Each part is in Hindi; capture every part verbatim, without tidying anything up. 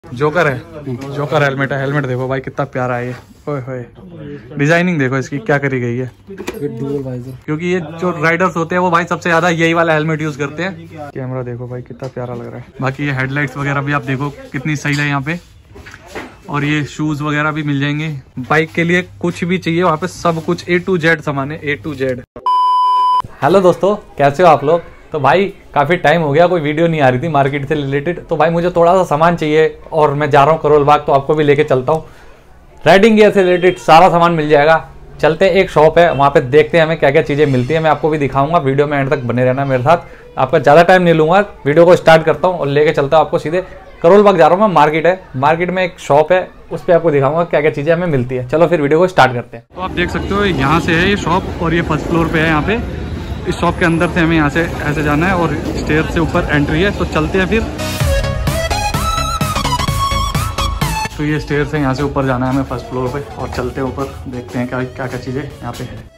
जोकर है, जोकर हेलमेट है। हेलमेट देखो भाई कितना प्यारा है ये, ओए होए। डिजाइनिंग देखो इसकी क्या करी गई है, क्योंकि ये जो राइडर्स होते हैं वो भाई सबसे ज्यादा यही वाला हेलमेट यूज करते हैं। कैमरा देखो भाई कितना प्यारा लग रहा है। बाकी ये हेडलाइट्स वगैरह भी आप देखो कितनी सही है यहाँ पे, और ये शूज वगैरह भी मिल जाएंगे। बाइक के लिए कुछ भी चाहिए वहाँ पे सब कुछ ए टू जेड सामान है, ए टू जेड। हेलो दोस्तों, कैसे हो आप लोग? तो भाई काफ़ी टाइम हो गया कोई वीडियो नहीं आ रही थी मार्केट से रिलेटेड, तो भाई मुझे थोड़ा सा सामान चाहिए और मैं जा रहा हूँ करोल बाग, तो आपको भी लेके चलता हूँ। राइडिंग गियर से रिलेटेड सारा सामान मिल जाएगा। चलते हैं, एक शॉप है वहाँ पे देखते हैं हमें क्या क्या चीज़ें मिलती है। मैं आपको भी दिखाऊंगा, वीडियो में एंड तक बने रहना मेरे साथ। आपका ज़्यादा टाइम नहीं लूँगा, वीडियो को स्टार्ट करता हूँ और लेके चलता हूँ आपको सीधे करोल बाग। जा रहा हूँ मैं, मार्केट है, मार्केट में एक शॉप है, उस पर आपको दिखाऊंगा क्या क्या चीज़ें हमें मिलती है। चलो फिर वीडियो को स्टार्ट करते हैं। तो आप देख सकते हो यहाँ से है ये शॉप और ये फर्स्ट फ्लोर पे है। यहाँ पे इस शॉप के अंदर से हमें यहाँ से ऐसे जाना है और स्टेयर से ऊपर एंट्री है, तो चलते हैं फिर। तो ये स्टेयर से यहाँ से ऊपर जाना है हमें फर्स्ट फ्लोर पे, और चलते हैं ऊपर, देखते हैं क्या क्या क्या चीज़ें यहाँ पे है।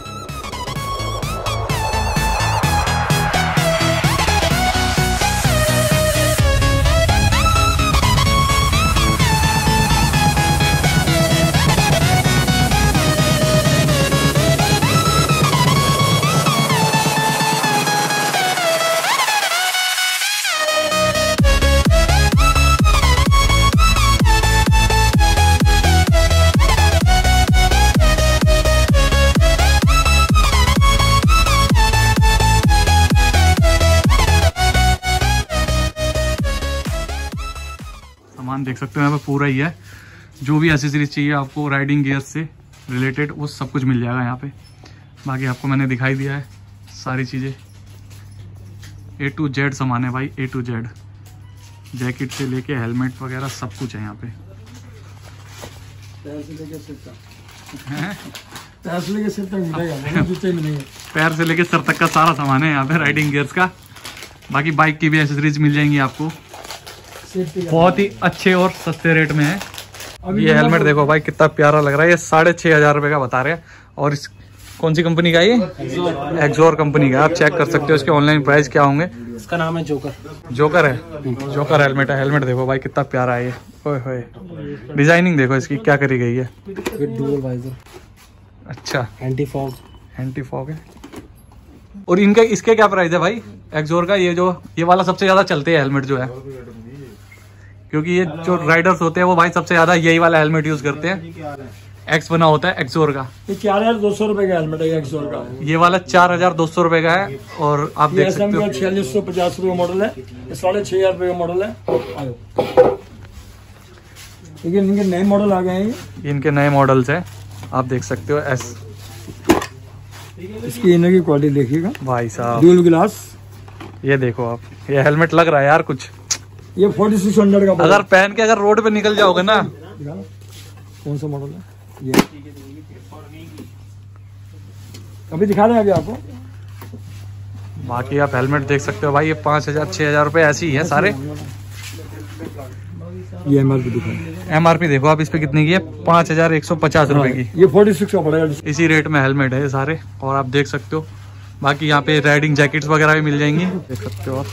सामान देख सकते हो यहाँ पे पूरा ही है, जो भी एसेसरीज चाहिए आपको राइडिंग गियर से रिलेटेड वो सब कुछ मिल जाएगा यहाँ पे। बाकी आपको मैंने दिखाई दिया है सारी चीज़ें, ए टू जेड सामान है भाई, ए टू जेड। जैकेट से लेके हेलमेट वगैरह सब कुछ है यहाँ पे। पैर से लेके सिर तक का सारा सामान है यहाँ पे राइडिंग गियर्स का। बाकी बाइक की भी एसेसरीज मिल जाएंगी आपको, बहुत ही अच्छे और सस्ते रेट में है। ये हेलमेट देखो भाई कितना प्यारा लग रहा है, ये साढ़े छः हजार रुपये का बता रहे हैं। और इस कौन सी कंपनी का है ये? एक्सोर कंपनी का। आप चेक कर सकते हो इसके ऑनलाइन प्राइस क्या होंगे। इसका नाम है जोकर। जोकर है, जोकर हेलमेट है। हेलमेट देखो भाई कितना प्यारा है ये, ओए होए। डिजाइनिंग देखो इसकी क्या करी गई है। अच्छा, एंटी फॉग, एंटी फॉग है। और इनका इसके क्या प्राइस है भाई एक्सोर का? ये जो ये वाला सबसे ज्यादा चलते हैं हेलमेट जो है, क्योंकि ये जो राइडर्स होते हैं वो भाई सबसे ज्यादा यही वाला हेलमेट यूज करते हैं। एक्स बना होता है एक्सोर का। ये चार हजार दो सौ रुपए का हेलमेट है एक्सोर का। ये वाला चार हजार दो सौ रुपए का है। और आप देख सकते हो छियालीस सौ पचास रुपए मॉडल है, साढ़े छह हजार रुपए का मॉडल है। लेकिन इनके नए मॉडल आ गए हैं, इनके नए मॉडल्स हैं, आप देख सकते हो। एस इसकी इनर की क्वालिटी देखिएगा भाई साहब, ड्यूल ग्लास। ये देखो आप, ये हेलमेट लग रहा है यार कुछ। ये फोर्टी सिक्स हंड्रेड का अगर पहन के अगर रोड पे निकल जाओगे ना। कौन सा मॉडल है ये? अभी दिखा रहे हैं अभी आपको। बाकी आप हेलमेट देख सकते हो भाई, ये पाँच हजार छह हजार रुपए ऐसे ही है सारे। ये एमआरपी दिखा, एमआरपी देखो आप इस पे कितनी की है, पाँच हजार एक सौ पचास रुपए की। ये फोर्टी सिक्स का पड़ेगा। इसी रेट में हेलमेट है ये सारे, और आप देख सकते हो। बाकी यहाँ पे राइडिंग जैकेट्स वगैरह भी मिल जाएंगी, देख सकते हो आप।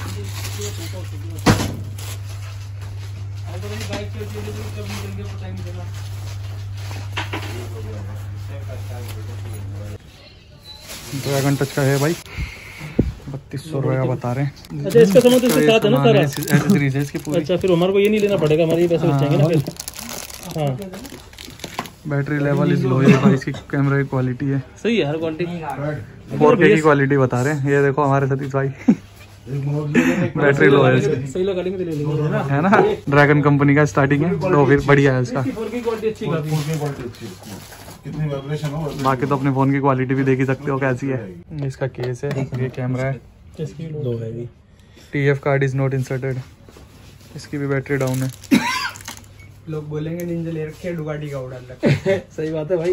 ड्रैगन टच का है भाई, बत्तीस सौ रुपए का बता रहे हैं। अच्छा, इसका सामान तो इसके साथ है ना सारा? एसेसरीज है इसकी पूरी। अच्छा, फिर हमारे को ये नहीं लेना पड़ेगा, हमारे ये पैसे बच जाएंगे ना फिर। हाँ, बैटरी लेवल इज लो है भाई, इसकी कैमरा की क्वालिटी है सही है, हर क्वालिटी फोर के की क्वालिटी बता रहे हैं। ये देखो हमारे सतीश भाई बैटरी लो है इसकी, सही लगा लेंगे है ना। ड्रैगन कंपनी का स्टार्टिंग है, तो फिर बढ़िया है इसका। बाकी तो अपने फोन की क्वालिटी भी देख ही सकते हो कैसी है। इसका केस है, ये कैमरा है, T F card is not inserted. इसकी भी बैटरी डाउन है। लोग बोलेंगे निंजा ले रखे डुगाटी का ऑर्डर। सही बात है भाई।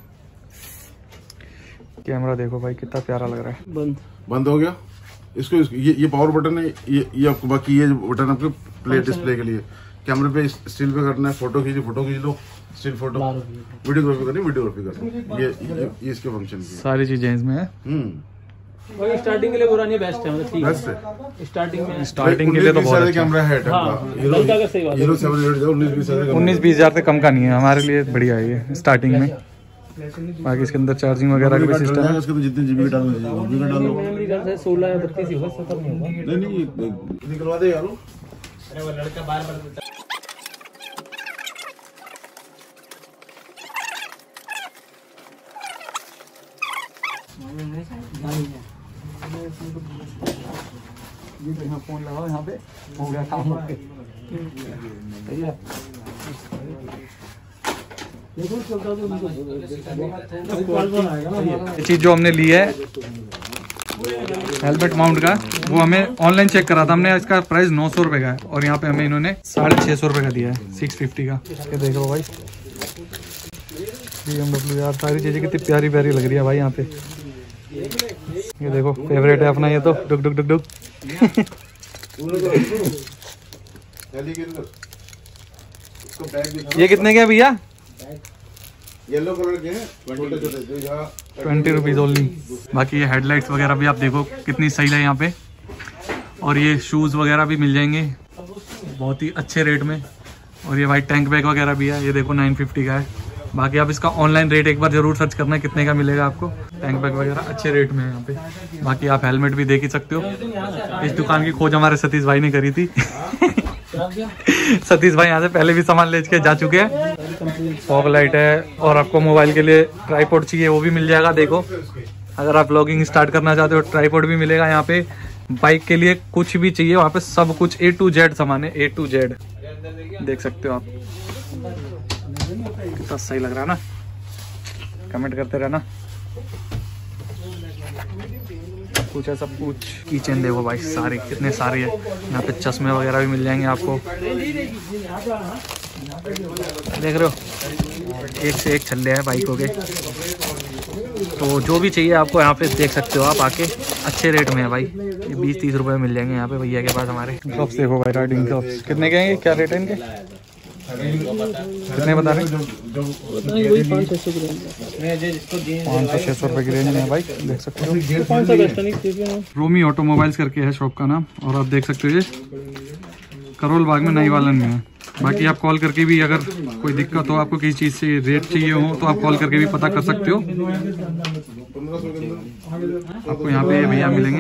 कैमरा देखो भाई कितना प्यारा लग रहा है। बंद बंद हो गया। इसको, इसको ये ये पावर बटन है, ये ये आपको, बाकी ये बटन आपके प्ले डिस्प्ले के लिए। कैमरे पे स्टिल पे करना है, फोटो खींची फोटो खींच लो, स्टिल फोटो, वीडियोग्राफी करनी वीडियोग्राफी करनी, ये, ये ये इसके फंक्शन की सारी चीजें इसमें है। हम्म स्टार्टिंग के लिए बुरा नहीं, बेस्ट है मतलब ठीक बेस्ट है है स्टार्टिंग में। स्टार्टिंग के लिए तो बहुत अच्छा कैमरा है हीरो सेवन हंड्रेड उन्नीस बीस हजार उन्नीस बीस हजार से कम का नहीं है, हमारे लिए बढ़िया है ये स्टार्टिंग में। बाकी इसके अंदर चार्जिंग वगैरह का भी सिस्टम है। उसके तो जितने जीबी डालना चाहिए वो भी डाल लो। मेमोरी कार्ड है सोलह या बत्तीस ही होगा, सत्रह नहीं होगा। नहीं नहीं निकलवा दे यार। अरे वो लड़का बार बार ये तो यहाँ फोन लगाओ, यहाँ पे हो गया काम। ओके सही है। ये चीज जो हमने ली है हेलमेट माउंट का, वो हमें ऑनलाइन चेक करा था हमने, इसका प्राइस नौ सौ रुपए का है और यहाँ पे हमें इन्होंने साढ़े छः सौ रुपए का दिया है, सिक्स फिफ्टी का। ये देखो भाई बी एम डब्ल्यू यार, सारी चीज़ें कितनी प्यारी प्यारी लग रही है भाई यहाँ पे। ये देखो फेवरेट है अपना ये तो, डुक डुक डुक डुक। ये कितने के भैया? येलो कलर के हैं, छोटे छोटे ट्वेंटी रुपीज ओनली। बाकी ये हेडलाइट्स वगैरह भी आप देखो कितनी सही है यहाँ पे, और ये शूज़ वगैरह भी मिल जाएंगे बहुत ही अच्छे रेट में। और ये वाइट टैंक बैग वगैरह भी है, ये देखो नाइन फिफ्टी का है। बाकी आप इसका ऑनलाइन रेट एक बार जरूर सर्च करना कितने का मिलेगा आपको। टैंक बैग वगैरह अच्छे रेट में है यहाँ पे। बाकी आप हेलमेट भी देख ही सकते हो। इस दुकान की खोज हमारे सतीश भाई ने करी थी। सतीश भाई यहाँ से पहले भी सामान ले के जा चुके हैं। फॉग लाइट है, और आपको मोबाइल के लिए ट्राईपॉड चाहिए वो भी मिल जाएगा। देखो अगर आप व्लॉगिंग स्टार्ट करना चाहते हो ट्राईपॉड भी मिलेगा यहाँ पे। बाइक के लिए कुछ भी चाहिए वहाँ पे सब कुछ ए टू जेड सामान है, ए टू जेड देख सकते हो आप। कितना सही लग रहा है ना, कमेंट करते रहना। कुछ है सब कुछ। किचन देखो भाई सारे कितने सारे है यहाँ पे, चश्मे वगैरह भी मिल जाएंगे आपको, देख रहे हो एक से एक छल्ले हैं बाइकों के। तो जो भी चाहिए आपको यहाँ पे देख सकते हो आप आके, अच्छे रेट में है भाई। ये बीस तीस रुपए में मिल जाएंगे यहाँ पे भैया के पास हमारे। ग्लव्स देखो भाई, राइडिंग ग्लव्स कितने के हैं, क्या रेट है इनके, कितने बता रहे हैं? पाँच सौ छः सौ रुपए की रेंज में है भाई, देख सकते हो। रोमी ऑटोमोबाइल्स करके है शॉप का नाम, और आप देख सकते हो ये करोल बाग में नई वालन में है। बाकी आप कॉल करके भी अगर कोई दिक्कत हो, आपको किसी चीज़ से रेट चाहिए हो, तो आप कॉल करके भी पता कर सकते हो। आपको यहाँ पे भैया मिलेंगे।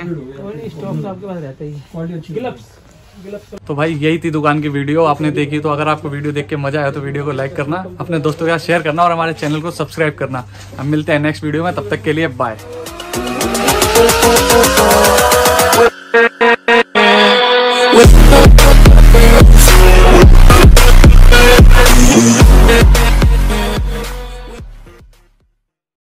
तो भाई यही थी दुकान की वीडियो, आपने देखी। तो अगर आपको वीडियो देख के मजा आया तो वीडियो को लाइक करना, अपने दोस्तों के साथ शेयर करना, और हमारे चैनल को सब्सक्राइब करना। हम मिलते हैं नेक्स्ट वीडियो में, तब तक के लिए बाय।